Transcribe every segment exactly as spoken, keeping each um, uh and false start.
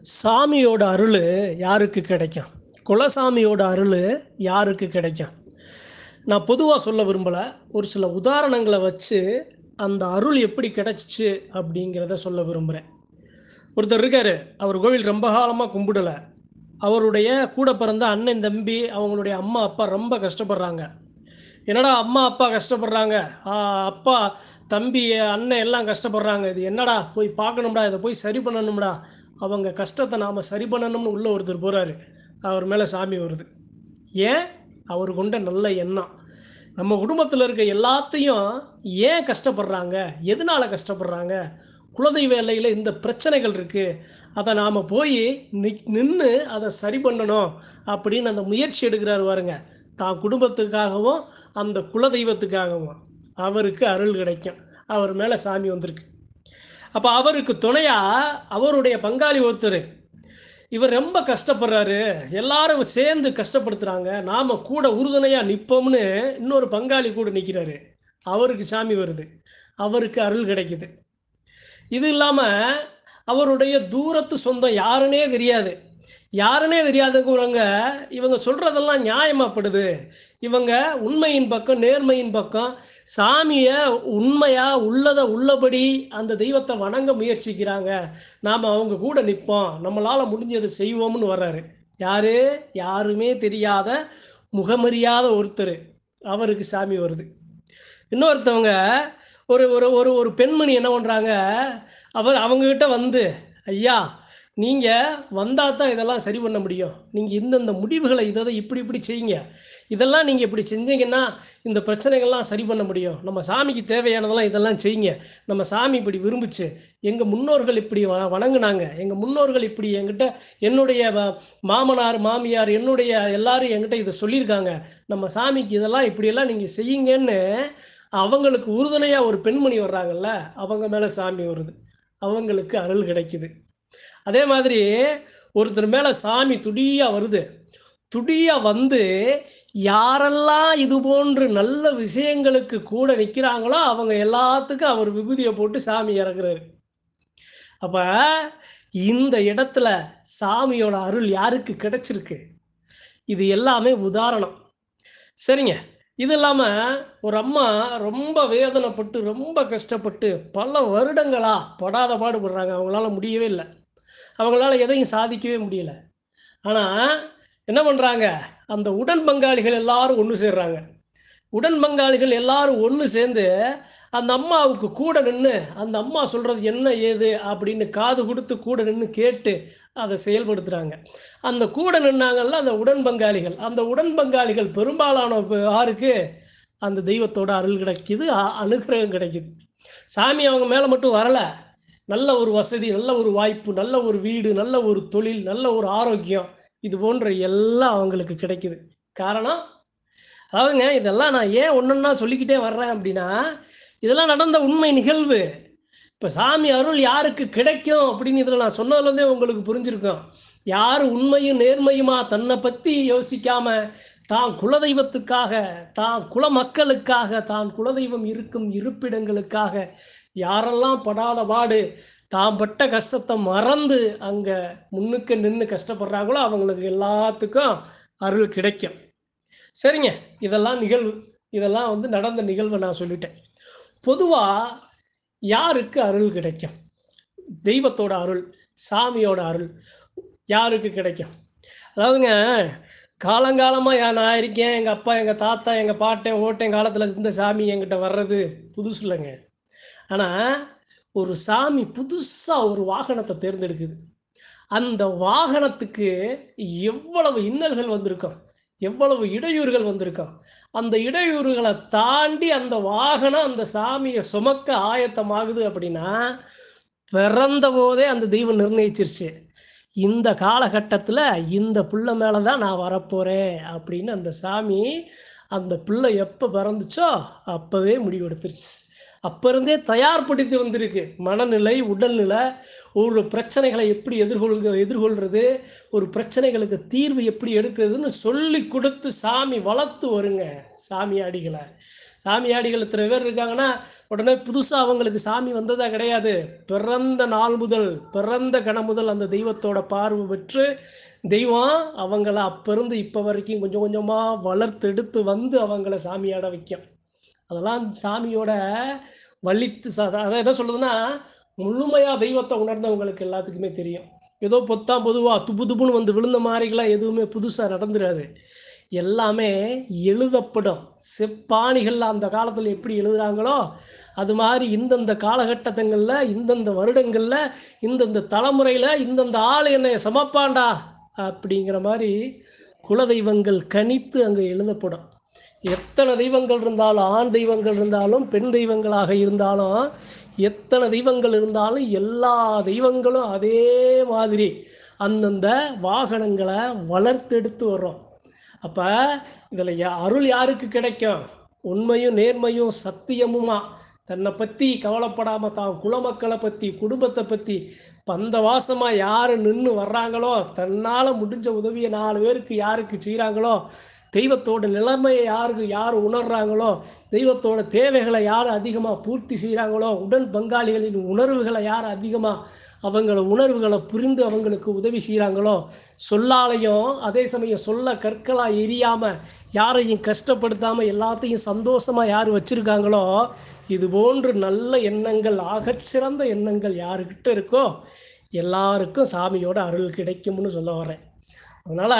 சாமியோட அருள் யாருக்கு கிடைக்கும்? குலசாமியோட அருள் யாருக்கு கிடைக்கும்? நான் பொதுவாக சொல்ல விரும்பலை, ஒரு சில உதாரணங்களை வச்சு அந்த அருள் எப்படி கிடைச்சிச்சு அப்படிங்கிறத சொல்ல விரும்புகிறேன். ஒருத்தர் இருக்கார், அவர் கோவில் ரொம்ப காலமாக கும்பிடலை. அவருடைய கூட பிறந்த அண்ணன் தம்பி அவங்களுடைய அம்மா அப்பா ரொம்ப கஷ்டப்படுறாங்க. என்னடா அம்மா அப்பா கஷ்டப்படுறாங்க, ஆ, அப்பா தம்பி அண்ணன் எல்லாம் கஷ்டப்படுறாங்க, இது என்னடா போய் பார்க்கணும்டா, இதை போய் சரி பண்ணணும்டா, அவங்க கஷ்டத்தை நாம் சரி பண்ணணும்னு உள்ள ஒருத்தர் போகிறாரு. அவர் மேலே சாமி வருது. ஏன்? அவர் கொண்ட நல்ல எண்ணம். நம்ம குடும்பத்தில் இருக்க எல்லாத்தையும் ஏன் கஷ்டப்படுறாங்க, எதனால் கஷ்டப்படுறாங்க, குலதெய்வ எல்லையில் இந்த பிரச்சனைகள் இருக்குது, அதை நாம் போய் நி நின்று அதை சரி பண்ணணும் அப்படின்னு அந்த முயற்சி எடுக்கிறார் பாருங்க. தான் குடும்பத்துக்காகவும் அந்த குலதெய்வத்துக்காகவும் அவருக்கு அருள் கிடைக்கும். அவர் மேலே சாமி வந்திருக்கு. அப்போ அவருக்கு துணையாக அவருடைய பங்காளி ஒருத்தர், இவர் ரொம்ப கஷ்டப்படுறாரு, எல்லாரும் சேர்ந்து கஷ்டப்படுத்துகிறாங்க, நாம் கூட உறுதுணையாக நிற்போம்னு இன்னொரு பங்காளி கூட நிற்கிறாரு. அவருக்கு சாமி வருது, அவருக்கு அருள் கிடைக்குது. இது இல்லாமல் அவருடைய தூரத்து சொந்தம் யாருன்னே தெரியாது, யாருன்னே தெரியாதவங்க இவங்க சொல்கிறதெல்லாம் நியாயமாகப்படுது, இவங்க உண்மையின் பக்கம் நேர்மையின் பக்கம் சாமியை உண்மையாக உள்ளதை உள்ளபடி அந்த தெய்வத்தை வணங்க முயற்சிக்கிறாங்க, நாம் அவங்க கூட நிற்போம், நம்மளால் முடிஞ்சதை செய்வோம்னு வர்றாரு. யார்? யாருமே தெரியாத முகமறியாத ஒருத்தர், அவருக்கு சாமி வருது. இன்னொருத்தவங்க ஒரு ஒரு ஒரு ஒரு பெண்மணி என்ன பண்ணுறாங்க, அவர் அவங்கக்கிட்ட வந்து, ஐயா நீங்கள் வந்தால் தான் இதெல்லாம் சரி பண்ண முடியும், நீங்கள் இந்தந்த முடிவுகளை இதை இப்படி இப்படி செய்யுங்க, இதெல்லாம் நீங்கள் இப்படி செஞ்சீங்கன்னா இந்த பிரச்சனைகள்லாம் சரி பண்ண முடியும், நம்ம சாமிக்கு தேவையானதெல்லாம் இதெல்லாம் செய்யுங்க, நம்ம சாமி இப்படி விரும்பிச்சு, எங்கள் முன்னோர்கள் இப்படி வ வணங்குனாங்க, எங்கள் முன்னோர்கள் இப்படி என்கிட்ட, என்னுடைய மாமனார் மாமியார் என்னுடைய எல்லாரும் என்கிட்ட இதை சொல்லியிருக்காங்க, நம்ம சாமிக்கு இதெல்லாம் இப்படியெல்லாம் நீங்கள் செய்யுங்கன்னு அவங்களுக்கு உறுதுணையாக ஒரு பெண்மணி வர்றாங்கல்ல, அவங்க மேலே சாமி வருது, அவங்களுக்கு அருள் கிடைக்குது. அதே மாதிரி ஒருத்தர் மேலே சாமி துடியாக வருது, துடியாக வந்து யாரெல்லாம் இது போன்று நல்ல விஷயங்களுக்கு கூட நிற்கிறாங்களோ அவங்க எல்லாத்துக்கும் அவர் விபூதியை போட்டு சாமி இறக்குறாரு. அப்போ இந்த இடத்துல சாமியோட அருள் யாருக்கு கிடைச்சிருக்கு? இது எல்லாமே உதாரணம். சரிங்க. இது இல்லாமல் ஒரு அம்மா ரொம்ப வேதனைப்பட்டு ரொம்ப கஷ்டப்பட்டு பல வருடங்களாக படாத பாடுபடுறாங்க, அவங்களால முடியவே இல்லை, அவங்களால எதையும் சாதிக்கவே முடியலை. ஆனால் என்ன பண்ணுறாங்க, அந்த உடன் பங்காளிகள் எல்லாரும் ஒன்று சேர்றாங்க. உடன் பங்காளிகள் எல்லாரும் ஒன்று சேர்ந்து அந்த அம்மாவுக்கு கூட நின்று அந்த அம்மா சொல்கிறது என்ன ஏது அப்படின்னு காது கொடுத்து கூட நின்று கேட்டு அதை செயல்படுத்துகிறாங்க. அந்த கூட நின்னாங்கள்ல அந்த உடன் பங்காளிகள், அந்த உடன் பங்காளிகள் பெரும்பாலான யாருக்கு அந்த தெய்வத்தோட அருள் கிடைக்குது, அனுகிரகம் கிடைக்குது. சாமி அவங்க மேலே மட்டும் வரலை, நல்ல ஒரு வசதி, நல்ல ஒரு வாய்ப்பு, நல்ல ஒரு வீடு, நல்ல ஒரு தொழில், நல்ல ஒரு ஆரோக்கியம், இது போன்ற எல்லாம் அவங்களுக்கு கிடைக்குது. காரணம், அதாவதுங்க இதெல்லாம் நான் ஏன் ஒன்றொன்னா சொல்லிக்கிட்டே வர்றேன் அப்படின்னா, இதெல்லாம் நடந்த உண்மை நிகழ்வு. இப்போ சாமி அருள் யாருக்கு கிடைக்கும் அப்படின்னு இதில் நான் சொன்னதுலேருந்தே உங்களுக்கு புரிஞ்சிருக்கும். யார் உண்மையும் நேர்மையுமா தன்னை பற்றி யோசிக்காமல் தான் குலதெய்வத்துக்காக, தான் குல மக்களுக்காக, தான் குலதெய்வம் இருக்கும் இருப்பிடங்களுக்காக யாரெல்லாம் படாத பாடு தான் பட்ட கஷ்டத்தை மறந்து அங்கே முன்னுக்கு நின்று கஷ்டப்படுறாங்களோ அவங்களுக்கு எல்லாத்துக்கும் அருள் கிடைக்கும். சரிங்க, இதெல்லாம் நிகழ்வு, இதெல்லாம் வந்து நடந்த நிகழ்வை நான் சொல்லிட்டேன். பொதுவாக யாருக்கு அருள் கிடைக்கும்? தெய்வத்தோட அருள், சாமியோட அருள் யாருக்கு கிடைக்கும்? அதாவதுங்க, காலங்காலமாக நான் இருக்கேன், எங்கள் அப்பா எங்கள் தாத்தா எங்கள் பாட்டன் ஓட்டன் காலத்தில் இந்த சாமி என்கிட்ட வர்றது புதுசு இல்லைங்க. ஆனால் ஒரு சாமி புதுசாக ஒரு வாகனத்தை தேர்ந்தெடுக்குது, அந்த வாகனத்துக்கு எவ்வளவு இன்னல்கள் வந்திருக்கும், எவ்வளவு இடையூறுகள் வந்திருக்கும், அந்த இடையூறுகளை தாண்டி அந்த வாகனம் அந்த சாமியை சுமக்க ஆயத்தமாகுது அப்படின்னா பிறந்த போதே அந்த தெய்வம் நிர்ணயிச்சிருச்சு, இந்த காலகட்டத்தில் இந்த பிள்ளை மேலே தான் நான் வரப்போகிறேன் அப்படின்னு. அந்த சாமி அந்த பிள்ளை எப்போ பிறந்துச்சோ அப்போவே முடிவெடுத்துருச்சு. அப்போ இருந்தே தயார்படுத்தி வந்திருக்கு. மனநிலை, உடல்நிலை, ஒரு பிரச்சனைகளை எப்படி எதிர்கொள்க எதிர்கொள்கிறது, ஒரு பிரச்சனைகளுக்கு தீர்வு எப்படி எடுக்கிறதுன்னு சொல்லி கொடுத்து சாமி வளர்த்து வருங்க சாமியாடிகளை. சாமியாடிகள் இத்தனை பேர் இருக்காங்கன்னா, உடனே புதுசா அவங்களுக்கு சாமி வந்ததா கிடையாது. பிறந்த நாள் முதல், பிறந்த கணம் முதல் அந்த தெய்வத்தோட பார்வை பெற்று, தெய்வம் அவங்கள அப்ப இருந்து இப்ப வரைக்கும் கொஞ்சம் கொஞ்சமா வளர்த்தெடுத்து வந்து அவங்கள சாமியாட வைக்கும். அதெல்லாம் சாமியோட வலித்து ச அதான் என்ன சொல்லுதுன்னா, முழுமையா தெய்வத்த உணர்ந்தவங்களுக்கு எல்லாத்துக்குமே தெரியும். ஏதோ பொத்தாம் பொதுவா துபு துபுன்னு வந்து விழுந்த மாரிலாம் எதுவுமே புதுசா நடந்துராது. எல்லாமே எழுதப்படும். செப்பாணிகள்ல அந்த காலத்துல எப்படி எழுதுறாங்களோ, அது மாரி இந்தந்த காலகட்டங்கள்ல, இந்தந்த வருடங்கள்ல, இந்தந்த தலைமுறையில, இந்தந்த ஆள் என்னைய சமப்பான்டா அப்படிங்கிற மாரி குலதெய்வங்கள் கணித்து அங்க எழுதப்படும். எத்தனை தெய்வங்கள் இருந்தாலும், ஆண் தெய்வங்கள் இருந்தாலும், பெண் தெய்வங்களாக இருந்தாலும், எத்தனை தெய்வங்கள் இருந்தாலும், எல்லா தெய்வங்களும் அதே மாதிரி அந்தந்த வாகனங்களை வளர்த்தெடுத்து வர்றோம். அப்ப இதுல யா அருள் யாருக்கு கிடைக்கும்? உண்மையும், நேர்மையும், சத்தியமுமா தன்னை பத்தி கவலைப்படாம தான் குலமக்களை பத்தி, குடும்பத்தை பத்தி பந்தவாசமா யாரு நின்னு வர்றாங்களோ, தன்னால முடிஞ்ச உதவியை நாலு பேருக்கு யாருக்கு செய்றாங்களோ, தெய்வத்தோட நிலைமையை யாருக்கு யார் உணர்றாங்களோ, தெய்வத்தோட தேவைகளை யார் அதிகமா பூர்த்தி செய்றாங்களோ, உடன் பங்காளிகளின் உணர்வுகளை யார் அதிகமா அவங்கள உணர்வுகளை புரிந்து அவங்களுக்கு உதவி செய்றாங்களோ, சொல்லாலையும் அதே சமயம் சொல்ல கற்களா எரியாம, யாரையும் கஷ்டப்படுத்தாம எல்லாத்தையும் சந்தோஷமா யார் வச்சிருக்காங்களோ, இது போன்று நல்ல எண்ணங்கள், ஆகச்சிறந்த எண்ணங்கள் யாருக்கிட்ட இருக்கோ, எல்லாருக்கும் சாமியோட அருள் கிடைக்கும்னு சொல்ல வரேன். அதனால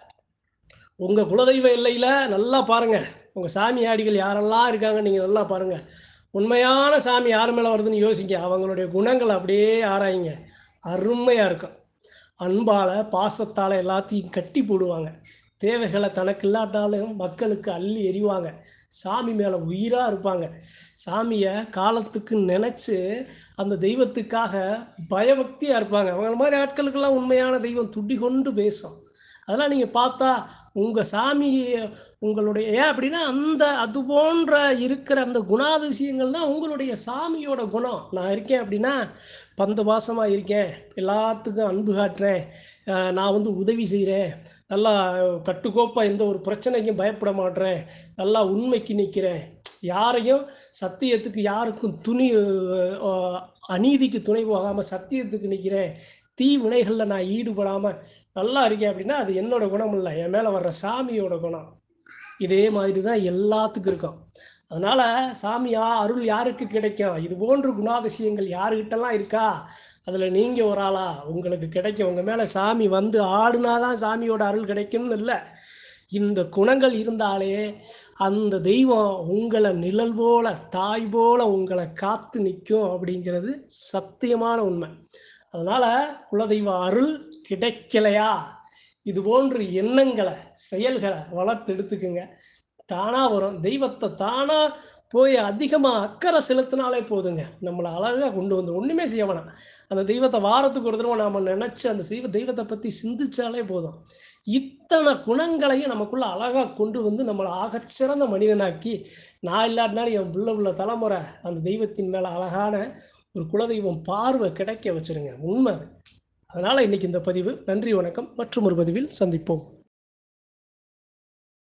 உங்க குலதெய்வ எல்லையில நல்லா பாருங்க. உங்க சாமியாடிகள் யாரெல்லாம் இருக்காங்கன்னு நீங்க நல்லா பாருங்க. உண்மையான சாமி யார் மேல வருதுன்னு யோசிங்க. அவங்களுடைய குணங்கள அப்படியே ஆராயுங்க. அருமையா இருக்கும். அன்பால, பாசத்தால எல்லாத்தையும் கட்டி போடுவாங்க. தேவைகளை தனக்கு இல்லாட்டாலும் மக்களுக்கு அள்ளி எறிவாங்க. சாமி மேல உயிரா இருப்பாங்க. சாமிய காலத்துக்கு நினைச்சு அந்த தெய்வத்துக்காக பயபக்தியா இருப்பாங்க. அவங்கள மாரி ஆட்களுக்கெல்லாம் உண்மையான தெய்வம் துடி கொண்டு பேசும். அதெல்லாம் நீங்க பார்த்தா, உங்க சாமி உங்களுடைய ஏன் அப்படின்னா, அந்த அது போன்ற இருக்கிற அந்த குணாதிசயங்கள் தான் உங்களுடைய சாமியோட குணம். நான் இருக்கேன் அப்படின்னா, பந்த பாசமா இருக்கேன், எல்லாத்துக்கும் அன்பு காட்டுறேன், அ நான் வந்து உதவி செய்றேன், நல்லா கட்டுக்கோப்பா எந்த ஒரு பிரச்சனைக்கும் பயப்பட மாட்றேன், நல்லா உண்மைக்கு நிக்கிறேன், யாரையும் சத்தியத்துக்கு யாருக்கும் துணி அ அநீதிக்கு துணை போகாம சத்தியத்துக்கு நிக்கிறேன், தீவினைகள்ல நான் ஈடுபடாம நல்லா இருக்கேன் அப்படின்னா, அது என்னோட குணம் இல்ல. என் மேல வர்ற சாமியோட குணம். இதே மாதிரி தான் எல்லாத்துக்கும் இருக்கும். அதனால சாமி யா அருள் யாருக்கு கிடைக்கும்? இது போன்ற குணாதிசயங்கள் யாருகிட்டலாம் இருக்கா? அதுல நீங்க ஒரு ஆளா? உங்களுக்கு கிடைக்கும். உங்க மேல சாமி வந்து ஆடுனா தான் சாமியோட அருள் கிடைக்கும்னு இல்ல. இந்த குணங்கள் இருந்தாலே அந்த தெய்வம் உங்கள நிழல் போல, தாய் போல உங்கள காத்து நிக்கும் அப்படிங்கிறது சத்தியமான உண்மை. அதனால குலதெய்வ அருள் கிடைக்கலையா, இது போன்ற எண்ணங்கள, செயல்கள வளர்த்தெடுத்துக்குங்க. தானா வரும். தெய்வத்த தானா போய் அதிகமா அக்கறை செலுத்தினாலே போதுங்க. நம்மள அழகா கொண்டு வந்துரும். ஒண்ணுமே செய்ய வேணாம். அந்த தெய்வத்த வாரத்துக்கு ஒரு தடவ நாம நெனச்சு அந்த செய்வ தெய்வத்த பத்தி சிந்திச்சாலே போதும். இத்தனை குணங்களையும் நமக்குள்ள அழகா கொண்டு வந்து நம்மள ஆகச்சிறந்த மனிதனாக்கி, நான் இல்லாட்டினாலும் என் பிள்ளை உள்ள தலைமுறை அந்த தெய்வத்தின் மேல அழகான ஒரு குலதெய்வம் பார்வை கிடைக்க வச்சுருங்க. உண்ம அது. அதனால இன்னைக்கு இந்த பதிவு. நன்றி, வணக்கம். மற்றும் ஒரு பதிவில் சந்திப்போம்.